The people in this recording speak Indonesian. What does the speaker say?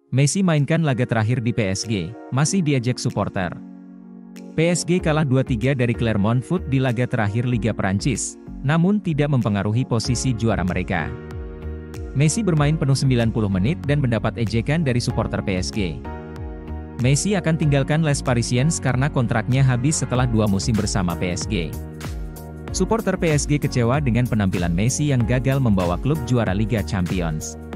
Messi mainkan laga terakhir di PSG, masih diejek supporter. PSG kalah 2-3 dari Clermont Foot di laga terakhir Liga Perancis, namun tidak mempengaruhi posisi juara mereka. Messi bermain penuh 90 menit dan mendapat ejekan dari supporter PSG. Messi akan tinggalkan Les Parisiens karena kontraknya habis setelah 2 musim bersama PSG. Supporter PSG kecewa dengan penampilan Messi yang gagal membawa klub juara Liga Champions.